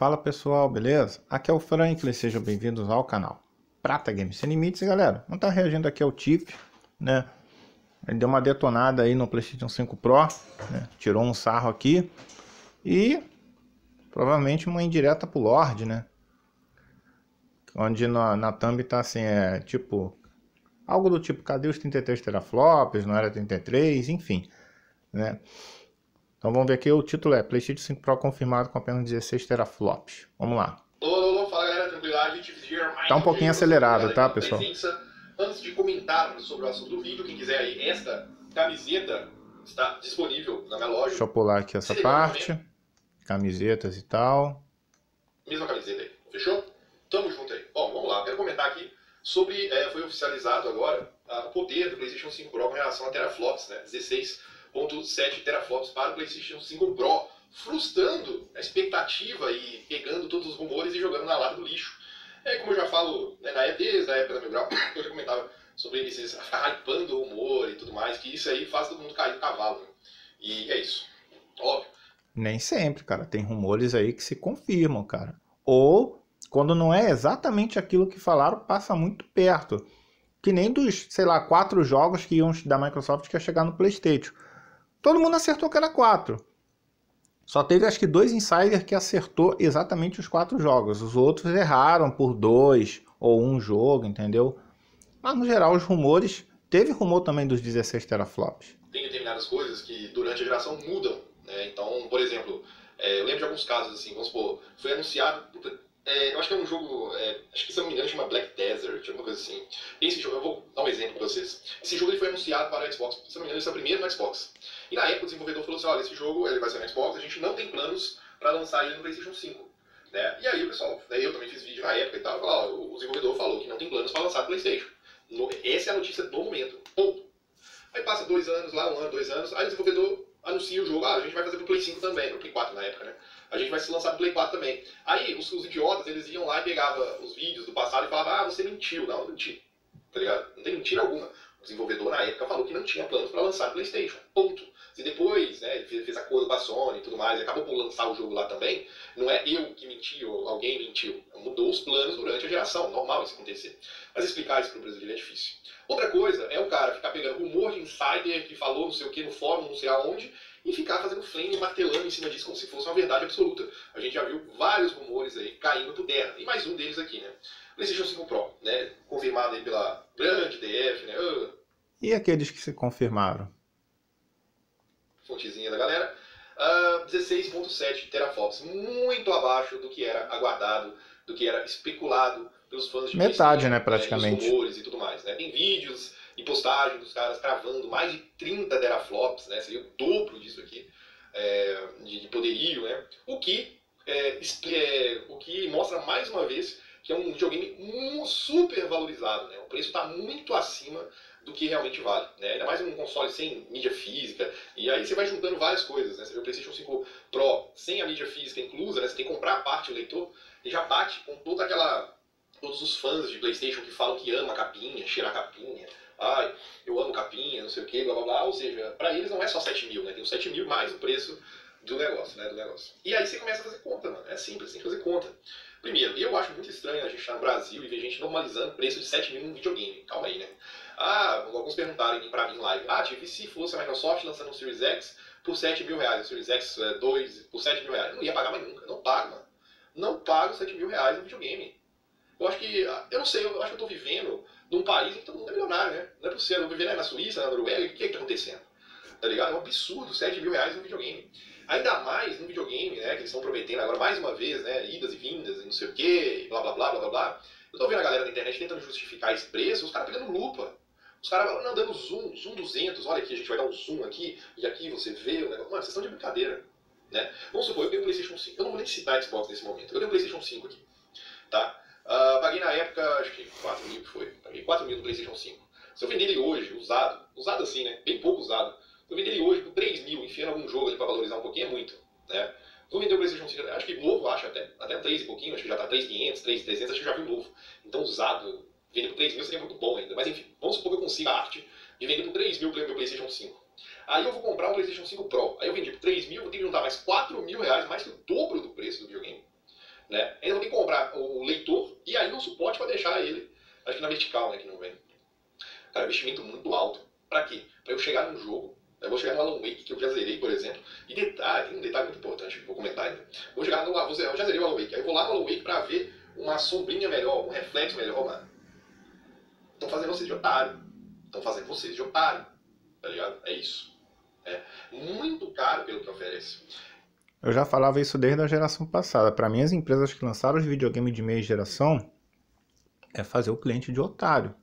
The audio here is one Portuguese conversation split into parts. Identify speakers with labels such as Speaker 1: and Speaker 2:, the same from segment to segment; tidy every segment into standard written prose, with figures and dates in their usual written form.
Speaker 1: Fala pessoal, beleza? Aqui é o Franklin, sejam bem-vindos ao canal Prata Games Sem Limites. Galera, não tá reagindo aqui ao Tiff, né? Ele deu uma detonada aí no PlayStation 5 Pro, né? Tirou um sarro aqui e provavelmente uma indireta pro Lorde, né? Onde na thumb tá assim, tipo, algo do tipo, cadê os 33 teraflops? Não era 33, enfim, né? Então vamos ver aqui, o título é PlayStation 5 Pro confirmado com apenas 16 teraflops. Vamos lá.
Speaker 2: Alô, fala galera, tranquilidade,
Speaker 1: Tá um pouquinho acelerado, tá, pessoal?
Speaker 2: Antes de comentar sobre o assunto do vídeo, quem quiser aí, esta camiseta está disponível na minha loja.
Speaker 1: Deixa eu pular aqui essa parte. Camisetas e tal.
Speaker 2: Mesma camiseta aí, fechou? Tamo junto aí. Bom, vamos lá, quero comentar aqui sobre, foi oficializado agora o poder do PlayStation 5 Pro com relação a teraflops, né? 16.7 teraflops para o PlayStation 5 Pro, frustrando a expectativa e pegando todos os rumores e jogando na lata do lixo. Como eu já falo, né, desde a época da Mil Grau, eu já comentava sobre esses ficar hypando o rumor e tudo mais, que isso aí faz todo mundo cair do cavalo, né? E é isso, óbvio.
Speaker 1: Nem sempre, cara. Tem rumores aí que se confirmam, cara. Ou, quando não é exatamente aquilo que falaram, passa muito perto. Que nem dos, sei lá, 4 jogos que iam da Microsoft que ia chegar no PlayStation. Todo mundo acertou que era 4. Só teve acho que 2 insiders que acertou exatamente os 4 jogos. Os outros erraram por 2 ou 1 jogo, entendeu? Mas no geral os rumores... Teve rumor também dos 16 teraflops.
Speaker 2: Tem determinadas coisas que durante a geração mudam, né? Então, por exemplo, eu lembro de alguns casos assim, vamos supor, foi anunciado... eu acho que é um jogo, acho que se não me engano chama Black Desert, alguma coisa assim. Esse jogo, eu vou dar um exemplo para vocês. Esse jogo ele foi anunciado para o Xbox, se não me engano ele é o primeiro no Xbox. E na época o desenvolvedor falou assim, olha, esse jogo ele vai ser no Xbox, a gente não tem planos para lançar ele no PlayStation 5. Né? E aí o pessoal, eu também fiz vídeo na época e tal, o desenvolvedor falou que não tem planos para lançar no PlayStation. Essa é a notícia do momento, ponto. Aí passa 2 anos lá, 1 ano, 2 anos, aí o desenvolvedor anuncia o jogo, a gente vai fazer pro Play 5 também, pro Play 4 na época, né? A gente vai se lançar pro Play 4 também. Aí os idiotas, eles iam lá e pegavam os vídeos do passado e falavam, você mentiu. Não, menti. Tá ligado? Não tem mentira alguma. O desenvolvedor na época falou que não tinha planos para lançar no PlayStation. Ponto. Se depois, né, ele fez acordo com a Sony e tudo mais, e acabou por lançar o jogo lá também, não é eu que menti ou alguém mentiu. Mudou os planos durante a geração. Normal isso acontecer. Mas explicar isso pro brasileiro é difícil. Outra coisa é o cara ficar pegando rumor de insider que falou não sei o que no fórum, não sei aonde, e ficar fazendo flame, martelando em cima disso como se fosse uma verdade absoluta. A gente já viu vários rumores aí caindo por terra. E mais um deles aqui, né? PlayStation 5 Pro, né? Confirmado aí pela grande DF, né?
Speaker 1: E aqueles que se confirmaram?
Speaker 2: Fontezinha da galera. 16.7 teraflops, muito abaixo do que era aguardado, do que era especulado pelos fãs de
Speaker 1: metade, né, praticamente.
Speaker 2: rumores e tudo mais, né? Tem vídeos e postagem dos caras cravando mais de 30 teraflops, né? Seria o dobro disso aqui, de poderio, né? O que mostra mais uma vez que é um videogame super valorizado, né? O preço está muito acima do que realmente vale, né? Ainda mais um console sem mídia física, e aí você vai juntando várias coisas, né? Você vê o PlayStation 5 Pro sem a mídia física inclusa, né? Você tem que comprar a parte, o leitor, e já bate com todos os fãs de PlayStation que falam que ama a capinha, cheira a capinha, ai, eu amo capinha, não sei o que, blá blá blá, ou seja, pra eles não é só 7 mil, né? Tem os 7 mil mais o preço do negócio, né? E aí você começa a fazer conta, mano, é simples, tem que fazer conta. Primeiro, eu acho muito estranho a gente estar no Brasil e ver gente normalizando o preço de 7 mil num videogame, calma aí, né? Alguns perguntaram pra mim em live, e se fosse a Microsoft lançando um Series X por 7 mil reais, o Series X 2 por 7 mil reais, eu não ia pagar mais nunca, não pago, mano. Não pago 7 mil reais no videogame. Eu acho que, eu não sei, eu acho que eu tô vivendo num país em que todo mundo é milionário, né? Não é possível, eu tô vivendo na Suíça, na Noruega, o que tá acontecendo? Tá ligado? É um absurdo, 7 mil reais no videogame. Ainda mais no videogame, né, que eles estão prometendo agora mais uma vez, né, idas e vindas e não sei o que, blá blá blá blá blá blá. Eu tô vendo a galera na internet tentando justificar esse preço, os caras pegando lupa. Os caras dando zoom 200, olha aqui, a gente vai dar um zoom aqui, e aqui você vê o negócio. Mano, vocês estão de brincadeira, né? Vamos supor, eu tenho um PlayStation 5, eu não vou nem citar Xbox nesse momento, eu tenho um PlayStation 5 aqui, tá? Paguei na época, acho que 4 mil foi, paguei 4 mil no PlayStation 5. Se eu vender ele hoje, usado assim, né, bem pouco usado, se eu vender ele hoje por 3 mil, enfiando algum jogo ali pra valorizar um pouquinho, é muito, né? Vou vender o PlayStation 5, acho que novo, até 3 e pouquinho, acho que já tá 3.500, 3.300, acho que já vi novo. Então usado, vender por 3 mil seria muito bom ainda. Mas enfim, vamos supor que eu consiga a arte de vender por 3 mil o meu PlayStation 5. Aí eu vou comprar um PlayStation 5 Pro. Aí eu vendi por 3 mil, vou ter que juntar mais 4 mil reais, mais que o dobro do preço do videogame. né? Ainda vou ter que comprar o leitor e ainda um suporte para deixar ele, acho que na vertical, né, que não vem. Cara, investimento muito alto. Pra quê? Pra eu chegar num jogo, eu vou chegar no Alan Wake, que eu já zerei, por exemplo, e detalhe, tem um detalhe muito importante, vou comentar ainda. Eu já zerei o Alan Wake, aí eu vou lá no Alan Wake pra ver uma sombrinha melhor, um reflexo melhor, mano. Estão fazendo vocês de otário. Estão fazendo vocês de otário. Tá ligado? É isso. É muito caro pelo que oferece.
Speaker 1: Eu já falava isso desde a geração passada. Para mim, as empresas que lançaram os videogames de meia geração é fazer o cliente de otário.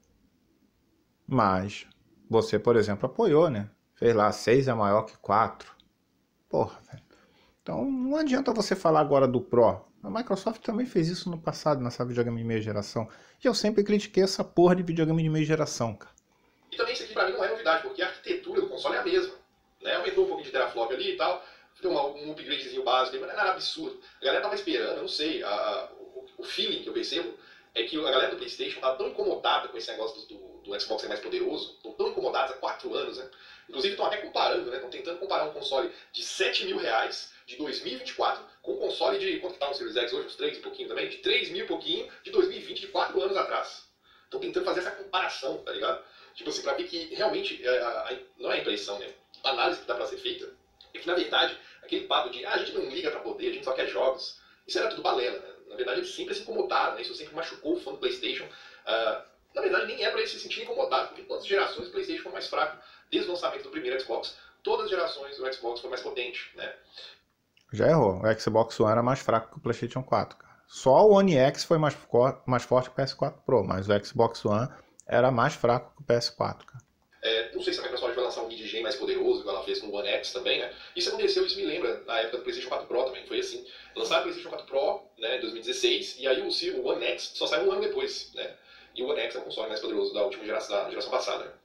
Speaker 1: Mas você, por exemplo, apoiou, né? Fez lá 6 é maior que 4. Porra, velho. Então não adianta você falar agora do Pro. A Microsoft também fez isso no passado, nessa videogame de meia geração. E eu sempre critiquei essa porra de videogame de meia geração, cara.
Speaker 2: E também isso aqui pra mim não é novidade, porque a arquitetura do console é a mesma. Né? Aumentou um pouquinho de teraflop ali e tal. Tem um upgradezinho básico, mas não é nada absurdo. A galera tava esperando, eu não sei, o feeling que eu percebo é que a galera do PlayStation tá tão incomodada com esse negócio do Xbox ser mais poderoso, estão tão incomodados há 4 anos, né? Inclusive estão até comparando, né? Estão tentando comparar um console de R$7.000 de 2024 com um console de, quanto que tá no Series X hoje? Uns 3 e pouquinho também? De 3 mil e pouquinho de 2020, de 4 anos atrás. Estão tentando fazer essa comparação, tá ligado? Tipo assim, pra ver que realmente, não é a impressão, né? A análise que dá pra ser feita é que, na verdade, aquele papo de, a gente não liga pra poder, a gente só quer jogos, isso era tudo balela, né? Na verdade, eles sempre se incomodaram, né? Isso sempre machucou o fã do PlayStation. Na verdade, nem é pra eles se sentirem incomodados, porque todas as gerações o PlayStation foi mais fraco. Desde o lançamento do primeiro Xbox, todas as gerações o Xbox foi mais potente, né?
Speaker 1: Já errou. O Xbox One era mais fraco que o PlayStation 4, cara. Só o One X foi mais forte que o PS4 Pro, mas o Xbox One era mais fraco que o PS4, cara.
Speaker 2: Não sei se a Microsoft vai lançar um mid-gen mais poderoso, igual ela fez com o One X também, né? Isso aconteceu, isso me lembra, na época do PlayStation 4 Pro também, foi assim. Lançaram o PlayStation 4 Pro, né, em 2016, e aí o One X só saiu um ano depois, né? E o One X é o console mais poderoso da última geração, da geração passada, né?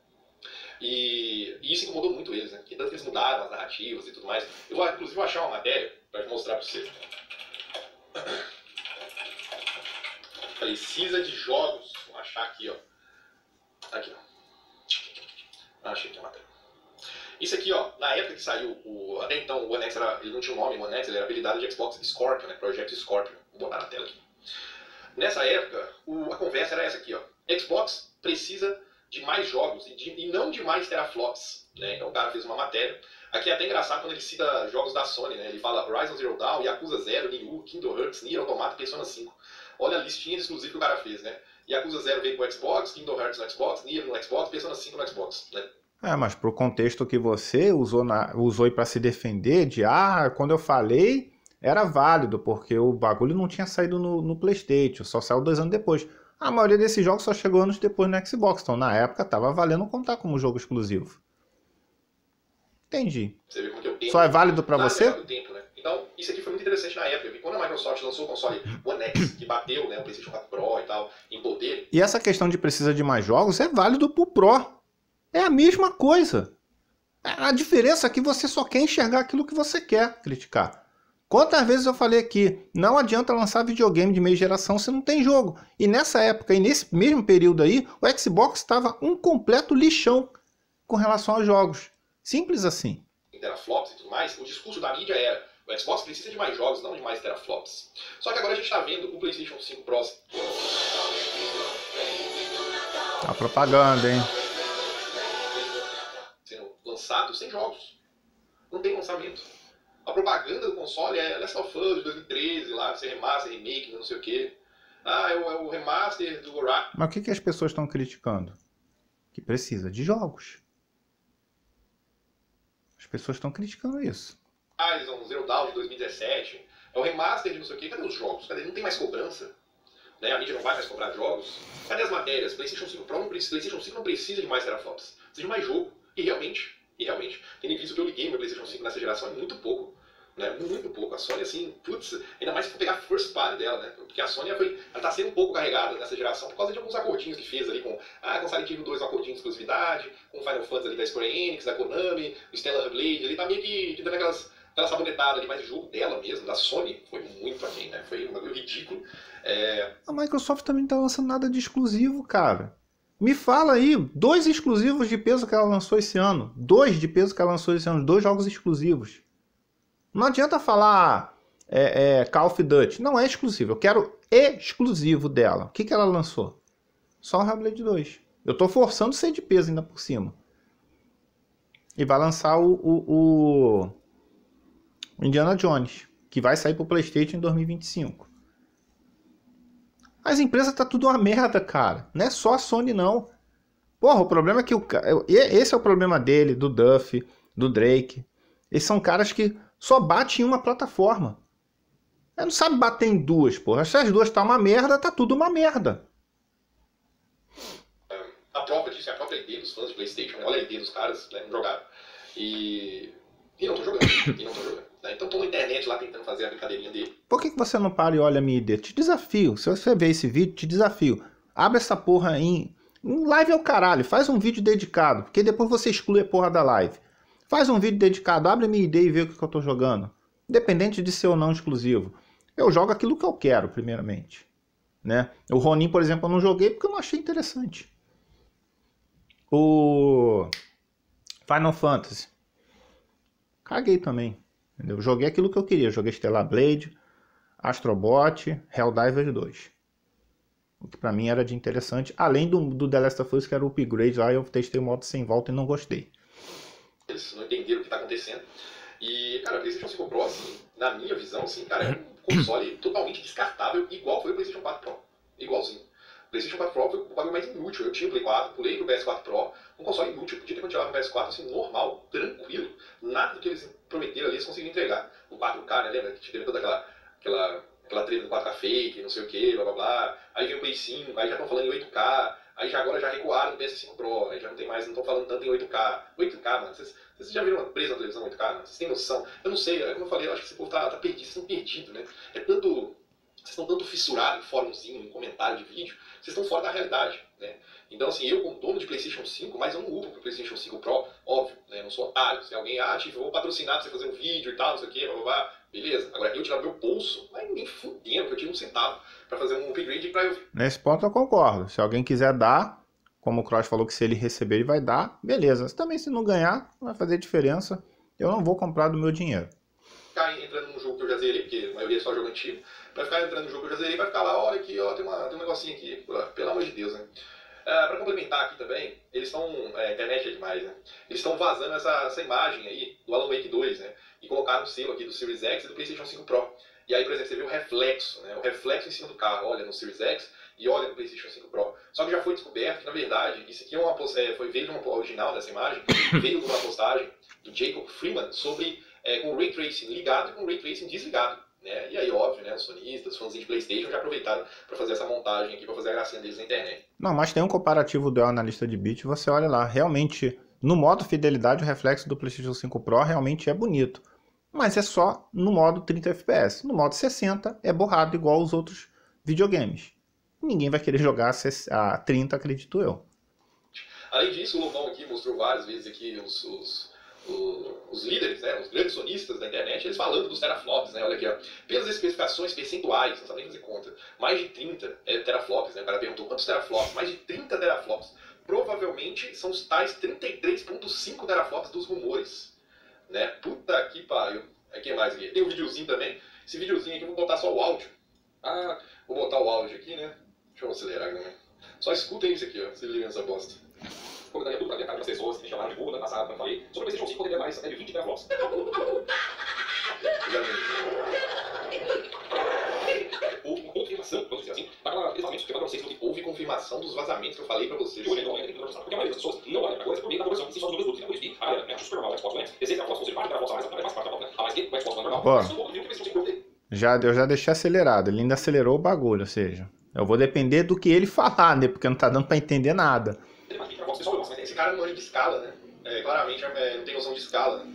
Speaker 2: E isso incomodou muito eles, né? Porque tanto que eles mudaram as narrativas e tudo mais. Eu vou, inclusive, achar uma matéria para mostrar para você. Precisa de jogos. Vou achar aqui, ó. Aqui, ó. Achei aqui a matéria. Isso aqui, ó, na época que saiu, até então o One X ele não tinha um nome, o One X ele era apelidado de Xbox Scorpio, né? Project Scorpio. Vou botar na tela aqui. Nessa época, a conversa era essa aqui, ó. Xbox precisa de mais jogos e não de mais teraflops, né? Então o cara fez uma matéria. Aqui é até engraçado quando ele cita jogos da Sony, né? Ele fala Horizon Zero Dawn, Yakuza 0, Nioh, Kingdom Hearts, Nier Automata e Persona 5. Olha a listinha de exclusivo que o cara fez, né? Yakuza 0 veio pro Xbox, Kingdom Hearts no Xbox, Nier no Xbox, Persona 5 no Xbox, né?
Speaker 1: Mas pro contexto que você usou aí pra se defender de, quando eu falei, era válido, porque o bagulho não tinha saído no PlayStation, só saiu 2 anos depois. A maioria desses jogos só chegou anos depois no Xbox, então na época tava valendo contar como jogo exclusivo. Entendi.
Speaker 2: Você vê como que eu tenho,
Speaker 1: só é válido pra você?
Speaker 2: Do tempo, né? Então, isso aqui foi muito interessante na época. Quando a Microsoft lançou o console One X, que bateu, né, o PlayStation 4 Pro e tal, em poder.
Speaker 1: E essa questão de precisa de mais jogos é válido pro Pro. É a mesma coisa. A diferença é que você só quer enxergar aquilo que você quer criticar. Quantas vezes eu falei aqui, não adianta lançar videogame de meia geração se não tem jogo. E nessa época, e nesse mesmo período aí, o Xbox estava um completo lixão com relação aos jogos. Simples assim.
Speaker 2: Teraflops e tudo mais, o discurso da mídia era: o Xbox precisa de mais jogos, não de mais teraflops. Só que agora a gente está vendo o PlayStation 5 Pro.
Speaker 1: A propaganda, hein?
Speaker 2: Sendo lançado sem jogos. Não tem lançamento. A propaganda do console é Last of Us de 2013, lá, ser remaster, remake, não sei o quê. É o remaster do Horizon.
Speaker 1: Mas o que as pessoas estão criticando? Que precisa de jogos. As pessoas estão criticando isso.
Speaker 2: Horizon Zero Dawn de 2017. É o remaster de não sei o quê. Cadê os jogos? Cadê? Não tem mais cobrança. Né? A mídia não vai mais comprar jogos. Cadê as matérias? PlayStation 5 Pro PlayStation 5 não precisa de mais teraflops. Precisa de mais jogo. E realmente, tendo visto que eu liguei meu PlayStation 5 nessa geração, é muito pouco. Né? Muito pouco. A Sony, assim, putz, ainda mais se for pegar a first party dela, né? Porque a Sony ela tá sendo um pouco carregada nessa geração por causa de alguns acordinhos que fez ali com Silent Hill 2, um acordinho de exclusividade, com Final Fantasy ali da Square Enix, da Konami, o Stellar Blade, ele tá meio que dando aquela sabonetadas ali, mas o jogo dela mesmo, da Sony, foi muito aquém, né? Foi um bagulho ridículo.
Speaker 1: A Microsoft também não tá lançando nada de exclusivo, cara. Me fala aí, 2 exclusivos de peso que ela lançou esse ano. 2 de peso que ela lançou esse ano, 2 jogos exclusivos. Não adianta falar Call of Duty. Não é exclusivo. Eu quero exclusivo dela. O que ela lançou? Só o Hellblade 2. Eu tô forçando ser de peso ainda por cima. E vai lançar o Indiana Jones, que vai sair pro PlayStation em 2025. As empresas tá tudo uma merda, cara. Não é só a Sony, não. Porra, o problema é que esse é o problema dele, do Duff, do Drake. Eles são caras que só batem em uma plataforma. Não sabe bater em duas, porra. Se as duas tá uma merda, tá tudo uma merda.
Speaker 2: A prova disso é a própria ID dos fãs de PlayStation, né? Olha a ID dos caras, né? Não jogaram. E não tô jogando. Né? Então tô na internet lá tentando fazer a brincadeirinha dele.
Speaker 1: Por que você não para e olha a minha ID? Te desafio. Se você ver esse vídeo, te desafio. Abre essa porra em live é o caralho. Faz um vídeo dedicado, porque depois você exclui a porra da live. Faz um vídeo dedicado, abre a minha ID e vê o que eu tô jogando. Independente de ser ou não exclusivo. Eu jogo aquilo que eu quero, primeiramente. Né? O Ronin, por exemplo, eu não joguei porque eu não achei interessante. O Final Fantasy. Caguei também. Entendeu? Joguei aquilo que eu queria. Joguei Stellar Blade, Astrobot, Helldivers 2. O que pra mim era de interessante. Além do The Last of Us, que era o upgrade lá, eu testei o modo sem volta e não gostei.
Speaker 2: Eles não entenderam o que tá acontecendo. E, cara, o PlayStation 5 Pro, assim, na minha visão, assim, cara, é um console totalmente descartável, igual foi o PlayStation 4 Pro. Igualzinho. O PlayStation 4 Pro foi o bagulho mais inútil. Eu tinha o Play 4, pulei pro PS4 Pro, um console inútil. Podia ter continuado no PS4, assim, normal, tranquilo. Nada do que eles prometeram ali, eles conseguiram entregar. O 4K, né, lembra? Que teve toda aquela treta do 4K fake, não sei o que, blá blá blá. Aí veio o Play 5, aí já estão falando em 8K. Aí agora já recuaram no PS5 Pro, aí já não tem mais, não estão falando tanto em 8K. 8K, mano, vocês já viram uma presa na televisão 8K, mano? Vocês têm noção? Eu não sei, como eu falei, eu acho que esse povo tá perdido, vocês estão perdidos, né? Vocês estão tanto fissurados em fórumzinho, em comentário de vídeo, vocês estão fora da realidade, né? Então, assim, eu como dono de PlayStation 5, mas eu não uso pro PlayStation 5 Pro, óbvio, né? Eu não sou otário. Se alguém, tipo, eu vou patrocinar pra você fazer um vídeo e tal, não sei o que, blá blá blá, beleza. Agora, eu tirar do meu bolso, mas nem fudendo, que eu tiro um centavo pra fazer um upgrade pra eu...
Speaker 1: Nesse ponto eu concordo. Se alguém quiser dar, como o Cross falou que se ele receber ele vai dar, beleza. Também se não ganhar, não vai fazer diferença. Eu não vou comprar do meu dinheiro.
Speaker 2: Ficar entrando num jogo que eu já zerei, porque a maioria é só jogo antigo, vai ficar entrando no jogo que eu já zerei, vai ficar lá, olha aqui, ó, tem um negocinho aqui, pelo amor de Deus, né? Pra complementar aqui também, eles estão, a internet é demais, né? Eles estão vazando essa imagem aí do Alan Wake 2, né? E colocaram um selo aqui do Series X e do PlayStation 5 Pro. E aí, por exemplo, você vê o reflexo, né? O reflexo em cima do carro, olha no Series X e olha no PlayStation 5 Pro. Só que já foi descoberto que, na verdade, isso aqui veio de uma original dessa imagem, veio de uma postagem do Jacob Freeman sobre com o Ray Tracing ligado e com o Ray Tracing desligado. Né? E aí, óbvio, né, os sonistas, os fãs de PlayStation já aproveitaram para fazer essa montagem aqui, para fazer a gracinha deles na internet.
Speaker 1: Não, mas tem um comparativo do analista de bit, você olha lá, realmente, no modo fidelidade, o reflexo do PlayStation 5 Pro realmente é bonito. Mas é só no modo 30 FPS. No modo 60 é borrado igual os outros videogames. Ninguém vai querer jogar a 30, acredito eu.
Speaker 2: Além disso, o Lobão aqui mostrou várias vezes aqui os líderes, né, os grandes sonistas da internet, eles falando dos teraflops, né, olha aqui, ó, pelas especificações percentuais, não sabe nem fazer conta, mais de 30 teraflops, né, o cara perguntou quantos teraflops, mais de 30 teraflops, provavelmente são os tais 33.5 teraflops dos rumores, né, puta que pariu, aqui mais aqui, tem um videozinho também, esse videozinho aqui eu vou botar só o áudio, vou botar o áudio aqui, né, deixa eu acelerar aqui também, só escutem isso aqui, ó, se liga nessa bosta. Comentaria tudo pra ver a cara das pessoas que me chamaram de burro no passado, como eu falei. Sobre o PlayStation 5 poderia mais até de 20 teraflops. Houve confirmação, vamos dizer assim, daquela exatamente que eu falei pra vocês, que houve confirmação dos vazamentos que eu falei pra vocês. Porque a maioria das pessoas não olha pra coisa por meio da conversão, e só dos números brutos. Por isso que a galera acha super normal o Xbox One, 16 teraflops, ou seja, 4 teraflops a mais, mais 4 teraflops a mais que o Xbox One normal.
Speaker 1: Eu já deixei acelerado, ele ainda acelerou o bagulho, ou seja, eu vou depender do que ele falar, né, porque não tá dando pra entender nada.
Speaker 2: Esse cara não manja de escala, né? Claramente não tem noção de escala.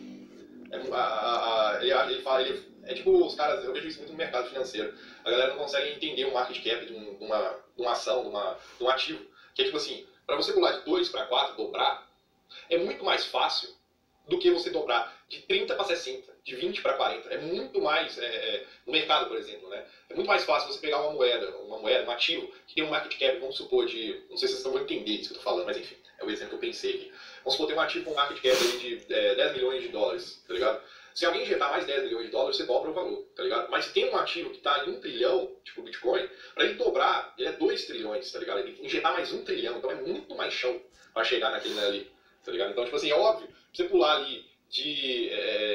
Speaker 2: Ele fala, é tipo os caras, eu vejo isso muito no mercado financeiro. A galera não consegue entender o market cap de uma ação, de um ativo. Que é tipo assim, para você pular de 2 para 4, dobrar, é muito mais fácil do que você dobrar de 30 para 60, de 20 para 40. É muito mais, no mercado, por exemplo, né? É muito mais fácil você pegar uma moeda, um ativo, que tem um market cap, vamos supor, de... Não sei se vocês vão entender isso que eu tô falando, mas enfim, é o exemplo que eu pensei aqui. Vamos supor, tem um ativo com um market cap aí de 10 milhões de dólares, tá ligado? Se alguém injetar mais 10 bilhões de dólares, você dobra o valor, tá ligado? Mas se tem um ativo que tá em 1 trilhão, tipo o Bitcoin, para ele dobrar, ele é 2 trilhões, tá ligado? Ele tem que injetar mais 1 trilhão, então é muito mais chão para chegar naquele ali, tá ligado? Então, tipo assim, é óbvio, você pular ali de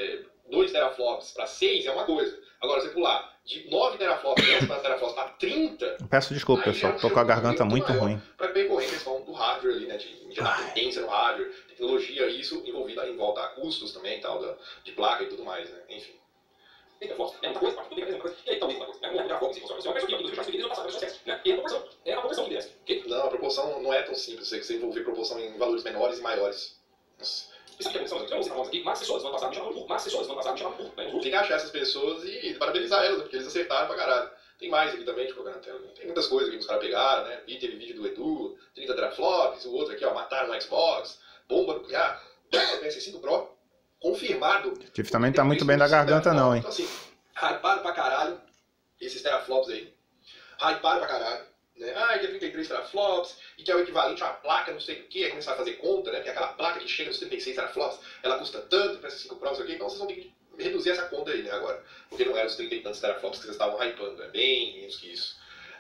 Speaker 2: 2 teraflops para 6 é uma coisa. Agora, você pular de 9 teraflops, 10 teraflops para 30...
Speaker 1: Peço desculpa, pessoal, tô com a garganta muito ruim.
Speaker 2: Para percorrer a questão do hardware ali, né? De injetar potência no hardware, tecnologia, isso envolvida em volta a custos também, tal, de placa e tudo mais, né? Enfim. É muita coisa, tudo bem, é muita coisa. E aí, talvez uma coisa, né? Uma forma, se funciona. Você vai aqui, eu já expliquei, eu passar para sucesso, né? E a proporção, é a proporção que desce, ok? Não, a proporção não é tão simples, você envolver proporção em valores menores e maiores. Nossa. Isso aqui é a proporção, eu vou citar nomes aqui, mais pessoas vão passar me chamando burro, mais pessoas vão passar me chamando burro, né? Tem que achar essas pessoas e parabenizar elas, porque eles acertaram pra caralho. Tem mais aqui também, tipo, na tela. Tem muitas coisas que os caras pegaram, né? Teve vídeo do Edu, 30 teraflops, o outro aqui, ó, mataram no Xbox, bomba nuclear, PS5 Pro, confirmado.
Speaker 1: O Tiff também tá muito bem da garganta não, hein?
Speaker 2: Então assim, hyparam pra caralho esses teraflops aí. Hyparam pra caralho. Né? Ah, que é 33 teraflops, e que é o equivalente a uma placa, não sei o que, aí começar a fazer conta, né? Porque aquela placa que chega nos 36 teraflops, ela custa tanto para esses 5 Pro, não sei o que, então vocês vão ter que reduzir essa conta aí, né, agora. Porque não eram os 30 e tantos teraflops que vocês estavam hypando, é bem menos que isso.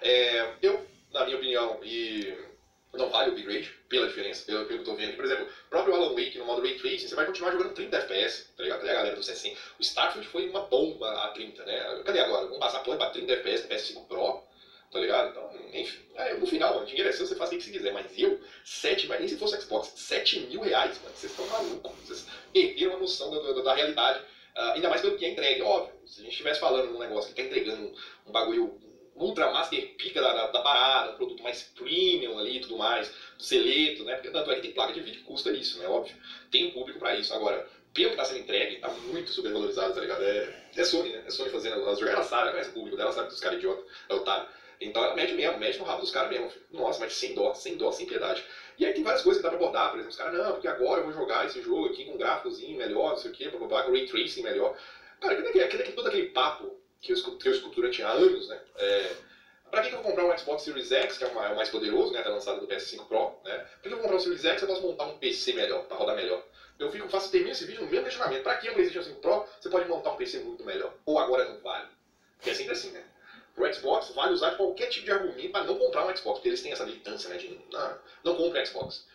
Speaker 2: Eu, na minha opinião, não vale o bitrate, pela diferença, pelo que eu tô vendo aqui. Por exemplo, o próprio Alan Wake no modo Ray Tracing, você vai continuar jogando 30 FPS, tá ligado? Cadê a galera do CS100? O Starfield foi uma bomba a 30, né? Cadê agora? Vamos passar a porra pra 30 FPS, PS5 Pro, tá ligado? Então, enfim, no final, o dinheiro é seu, você faz o que você quiser, mas mas nem se fosse Xbox, R$7.000, mano, vocês estão malucos, vocês perderam a noção da realidade, ainda mais pelo que é entregue, óbvio. Se a gente estivesse falando num negócio que tá entregando um bagulho ultra master pica da parada, um produto mais premium ali e tudo mais, seleto, né? Porque tanto é que tem placa de vídeo que custa isso, né? Óbvio. Tem um público pra isso. Agora, pelo que tá sendo entregue, tá muito supervalorizado, tá ligado? É Sony, né? É Sony fazendo as jogadas, ela sabe, ela conhece o público dela, sabe que os caras idiotas, é otário. Então ela mede mesmo, mede no rabo dos caras mesmo, filho. Nossa, mas sem dó, sem piedade. E aí tem várias coisas que dá pra abordar, por exemplo, os caras, não, porque agora eu vou jogar esse jogo aqui com um gráficozinho melhor, não sei o que, com Ray Tracing melhor. Cara, todo aquele papo que eu escuto durante anos, né? Pra que eu vou comprar um Xbox Series X, que é o mais poderoso, né? Tá lançado do PS5 Pro, né? Pra que eu vou comprar um Series X se eu posso montar um PC melhor, pra rodar melhor? Termino esse vídeo no mesmo questionamento. Pra que um PlayStation 5 Pro você pode montar um PC muito melhor? Ou agora não vale? Porque é sempre assim, né? Pro Xbox vale usar qualquer tipo de argumento para não comprar um Xbox, porque eles têm essa militância, né? De não compre Xbox.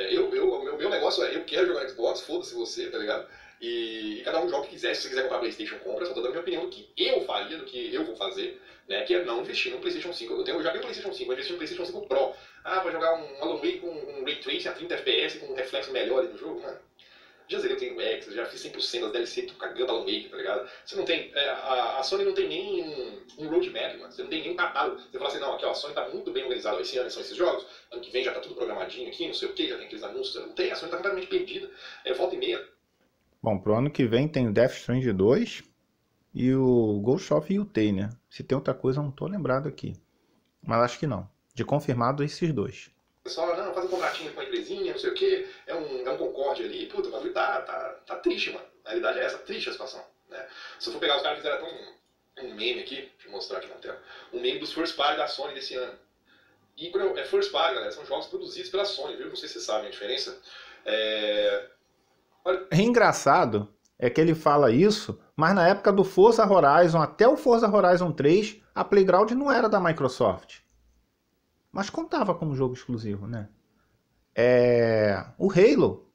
Speaker 2: O meu negócio é, eu quero jogar Xbox, foda-se você, tá ligado? E cada um joga o que quiser. Se você quiser comprar PlayStation, compra. Eu só tô dando a minha opinião do que eu faria, do que eu vou fazer, né? Que é não investir no PlayStation 5. Eu já tenho um PlayStation 5, vou investir no PlayStation 5 Pro. Pra jogar um Alan Wake com um Ray Tracing a 30 FPS, com um reflexo melhor ali do jogo, mano. Já zerei o Tenho X, já fiz 100% das DLC, tô cagando Alan Wake, tá ligado? Você não tem, a Sony não tem nem um roadmap, mano. Você não tem nem um catálogo. Você fala assim, não, aqui ó, a Sony tá muito bem organizada. Esse ano são esses jogos, ano que vem já tá tudo programadinho aqui, não sei o que, já tem aqueles anúncios. Não tem, a Sony tá completamente perdida. Volta e meia.
Speaker 1: Bom, pro ano que vem tem o Death Stranding 2 e o Ghost of Yotei, né? Se tem outra coisa, eu não tô lembrado aqui. Mas acho que não. De confirmado, esses dois.
Speaker 2: O pessoal, não, faz um contratinho com a empresinha, não sei o que, é um Concorde ali, puta, o bagulho tá triste, mano. A realidade é essa, triste a situação, né? Se eu for pegar, os caras fizeram até um meme aqui, deixa eu mostrar aqui na tela, um meme dos First Party da Sony desse ano. E quando é First Party, galera, são jogos produzidos pela Sony, viu? Não sei se vocês sabem a diferença.
Speaker 1: É engraçado é que ele fala isso, mas na época do Forza Horizon, até o Forza Horizon 3, a Playground não era da Microsoft. Mas contava como jogo exclusivo, né? O Halo,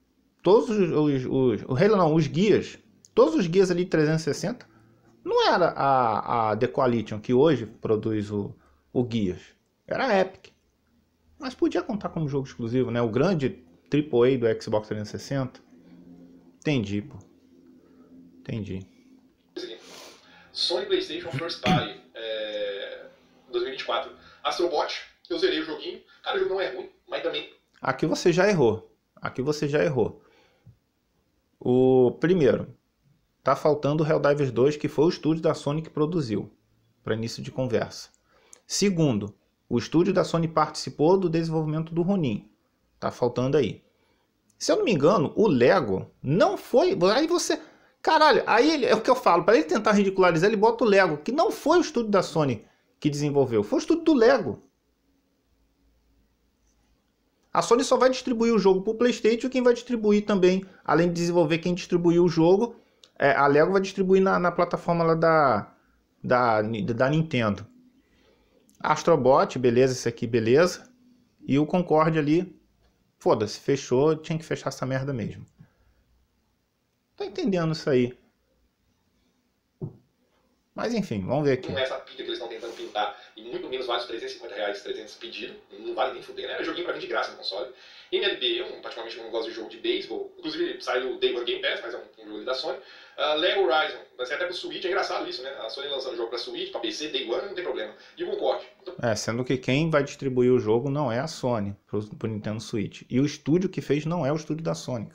Speaker 1: o Halo não, os guias, todos os guias ali de 360, não era a The Coalition que hoje produz o guias, era a Epic. Mas podia contar como jogo exclusivo, né? O grande AAA do Xbox 360. Entendi, pô. Entendi.
Speaker 2: Sony PlayStation First Party 2024. Astrobot, eu zerei o joguinho. Cara, o jogo não é ruim, mas também...
Speaker 1: Aqui você já errou. O primeiro, tá faltando o Helldivers 2, que foi o estúdio da Sony que produziu, para início de conversa. Segundo, o estúdio da Sony participou do desenvolvimento do Ronin. Tá faltando aí. Se eu não me engano, o Lego não foi... Aí você... Caralho, aí é o que eu falo. Para ele tentar ridicularizar, ele bota o Lego, que não foi o estúdio da Sony que desenvolveu. Foi o estúdio do Lego. A Sony só vai distribuir o jogo para o PlayStation, e quem vai distribuir também, além de desenvolver, quem distribuiu o jogo, A Lego vai distribuir na plataforma lá da Nintendo. Astrobot, beleza, esse aqui, beleza. E o Concorde ali, foda-se, fechou, tinha que fechar essa merda mesmo. Tá entendendo isso aí. Mas enfim, vamos ver aqui.
Speaker 2: Não é essa pica que eles estão tentando pintar, e muito menos vale os R$350, 300 pedido, não vale nem fuder, né? É joguinho pra mim de graça no console. MLB, eu particularmente não gosto de jogo de beisebol, inclusive saiu o Day One Game Pass, mas é um jogo da Sony. Lego Horizon, vai ser até pro Switch, é engraçado isso, né? A Sony lançando jogo pra Switch, pra PC, Day One, não tem problema. E o Concorde. Então,
Speaker 1: Sendo que quem vai distribuir o jogo não é a Sony, pro Nintendo Switch. E o estúdio que fez não é o estúdio da Sony.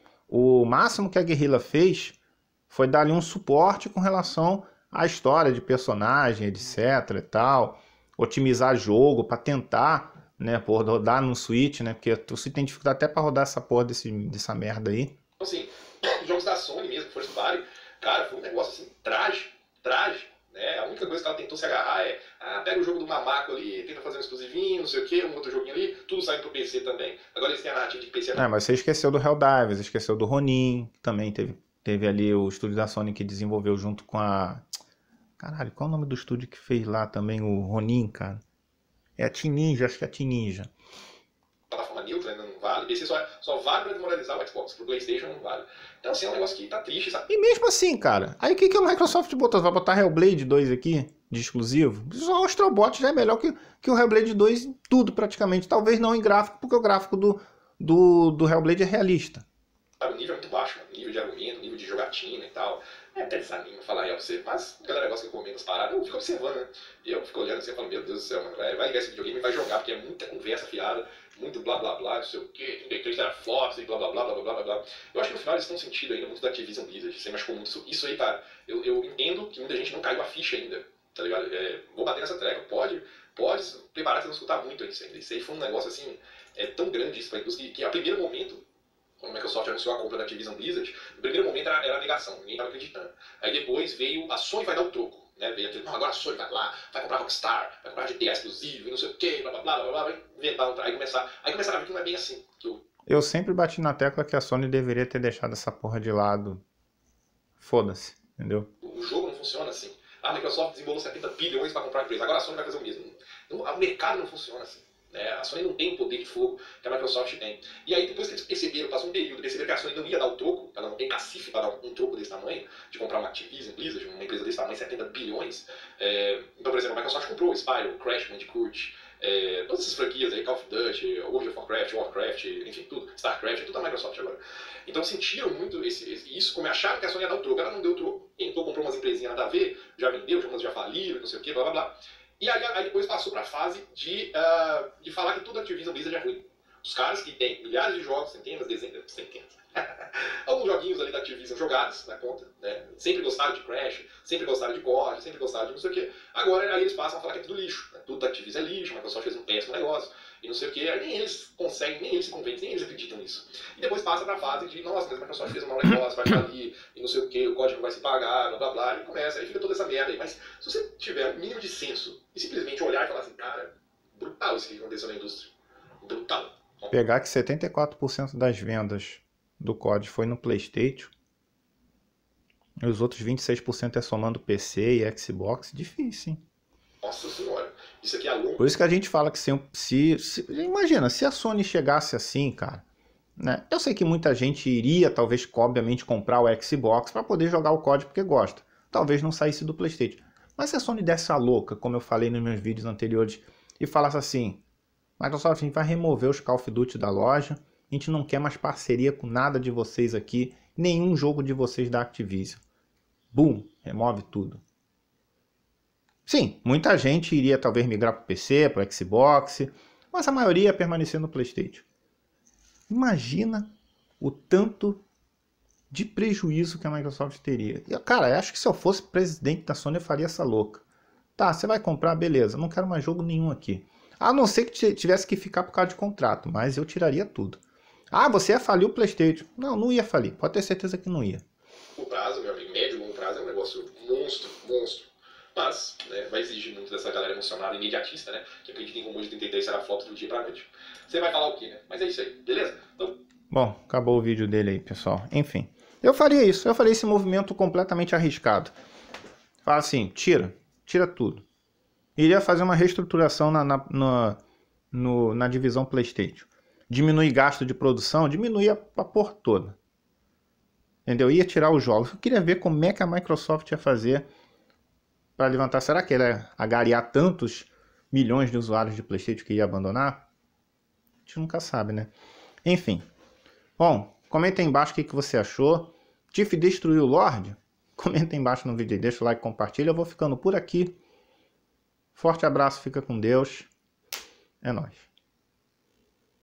Speaker 1: O máximo que a Guerrilla fez foi dar ali um suporte com relação à história de personagem, etc e tal. Otimizar jogo para tentar, né, rodar no Switch, né? Porque o Switch tem dificuldade até para rodar essa porra dessa merda aí.
Speaker 2: assim, os jogos da Sony mesmo, First Party, cara, foi um negócio assim, trágico, né? A única coisa que ela tentou se agarrar é, pega o jogo do Mamaco ali, tenta fazer um exclusivinho, não sei o que, um outro joguinho ali, tudo sai pro PC também. Agora eles têm a narrativa de PC.
Speaker 1: Mas você esqueceu do Helldivers, esqueceu do Ronin, que também teve ali o estúdio da Sony que desenvolveu junto com a... Caralho, qual é o nome do estúdio que fez lá também o Ronin, cara? É a Team Ninja, acho que é a Team Ninja.
Speaker 2: Plataforma neutra ainda não vale, PC só vale pra desmoralizar o Xbox, pro PlayStation não vale. Então assim, é um negócio que tá triste, sabe?
Speaker 1: E mesmo assim, cara, aí o que a Microsoft botou? Vai botar Hellblade 2 aqui, de exclusivo? Só o Astrobot já é melhor que o Hellblade 2 em tudo praticamente. Talvez não em gráfico, porque o gráfico do Hellblade é realista.
Speaker 2: O nível é muito baixo, mano. Nível de argumento, nível de jogatina e tal. Até desanima falar aí pra você, mas a galera gosta que eu comento as paradas, eu fico observando, né? E eu fico olhando assim e falo, meu Deus do céu, mano, vai ligar esse videogame e vai jogar, porque é muita conversa fiada, muito blá blá blá, não sei o que, 33 teraflops e blá blá blá blá blá blá blá. Eu acho que no final eles estão sentindo ainda muito da Activision Blizzard, você machucou muito isso aí, cara. Eu entendo que muita gente não caiu a ficha ainda, tá ligado? Vou bater nessa treca, pode preparar pra não escutar muito isso ainda. Isso aí foi um negócio assim, tão grande isso pra indústria, que a primeiro momento, quando a Microsoft anunciou a compra da Activision Blizzard, no primeiro momento era a negação, ninguém estava acreditando. Aí depois veio a Sony vai dar o troco, né? Veio aquele, não, agora a Sony vai lá, vai comprar Rockstar, vai comprar GTA exclusivo e não sei o que, blá blá blá blá blá, vai inventar aí começaram a ver que não é bem assim.
Speaker 1: Eu sempre bati na tecla que a Sony deveria ter deixado essa porra de lado. Foda-se, entendeu?
Speaker 2: O jogo não funciona assim. A Microsoft desembolou 70 bilhões para comprar a empresa, agora a Sony vai fazer o mesmo. O mercado não funciona assim. A Sony não tem o poder de fogo que a Microsoft tem. E aí depois que eles perceberam, passou um período, perceberam que a Sony não ia dar o troco, ela não tem cacife para dar um troco desse tamanho, de comprar uma Activision Blizzard, uma empresa desse tamanho, 70 bilhões. Então, por exemplo, a Microsoft comprou o Spyro, o Crash Bandicoot, todas essas franquias aí, Call of Duty, World of Warcraft, enfim, tudo, StarCraft, tudo da Microsoft agora. Então sentiram muito isso, como acharam que a Sony ia dar o troco, ela não deu o troco, entrou, comprou umas empresinhas nada a ver, já vendeu, umas já faliram, não sei o que, blá blá blá. E aí depois passou para a fase de falar que tudo da Activision Blizzard é ruim. Os caras que têm milhares de jogos, centenas. Alguns joguinhos ali da Activision jogados na conta, né? Sempre gostaram de Crash, sempre gostaram de COD, sempre gostaram de não sei o que. Agora aí eles passam a falar que é tudo lixo, né? Tudo da Activision é lixo, a Microsoft fez um péssimo negócio e não sei o que. Aí nem eles conseguem, nem eles se convencem, nem eles acreditam nisso. E depois passa para a fase de, nossa, mas a Microsoft fez um mau negócio, vai falir, e não sei o que, o código não vai se pagar, blá blá blá, e começa, aí fica toda essa merda aí. Mas se você tiver um mínimo de senso e simplesmente olhar e falar assim, cara, brutal isso que aconteceu na indústria. Brutal.
Speaker 1: Pegar que 74% das vendas do COD foi no PlayStation, e os outros 26% é somando PC e Xbox, difícil, hein?
Speaker 2: Nossa senhora, isso aqui é longo.
Speaker 1: Por isso que a gente fala que imagina, se a Sony chegasse assim, cara, né? Eu sei que muita gente iria, talvez, obviamente, comprar o Xbox para poder jogar o COD porque gosta. Talvez não saísse do PlayStation. Mas se a Sony desse a louca, como eu falei nos meus vídeos anteriores, e falasse assim, Microsoft, a gente vai remover os Call of Duty da loja, a gente não quer mais parceria com nada de vocês aqui, nenhum jogo de vocês da Activision. Boom, remove tudo. Sim, muita gente iria talvez migrar para o PC, para o Xbox, mas a maioria ia permanecer no PlayStation. Imagina o tanto de prejuízo que a Microsoft teria. E, cara, eu acho que se eu fosse presidente da Sony, eu faria essa louca. Tá, você vai comprar, beleza, não quero mais jogo nenhum aqui. A não ser que tivesse que ficar por causa de contrato, mas eu tiraria tudo. Ah, você ia falir o PlayStation. Não, não ia falir, pode ter certeza que não ia.
Speaker 2: O prazo, meu amigo, médio e longo prazo é um negócio monstro. Mas, né, vai exigir muito dessa galera emocionada, imediatista, né? Que acredita em rumor de 33 será foto do dia pra noite. Você vai falar o quê, né? Mas é isso aí, beleza? Então...
Speaker 1: Bom, acabou o vídeo dele aí, pessoal. Enfim, Eu faria isso, eu faria esse movimento completamente arriscado. Fala assim, tira tudo. Iria fazer uma reestruturação na divisão PlayStation. Diminuir gasto de produção, diminuir a porra toda. Entendeu? Ia tirar os jogos. Eu queria ver como é que a Microsoft ia fazer para levantar. Será que ela ia agariar tantos milhões de usuários de PlayStation que ia abandonar? A gente nunca sabe, né? Enfim. Bom, comenta aí embaixo o que você achou. Tiff destruiu o Lorde? Comenta aí embaixo no vídeo aí, deixa o like, compartilha. Eu vou ficando por aqui. Forte abraço, fica com Deus. É nóis.